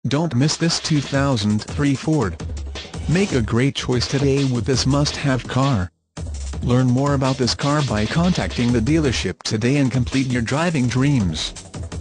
Don't miss this 2003 Ford. Make a great choice today with this must-have car. Learn more about this car by contacting the dealership today and complete your driving dreams.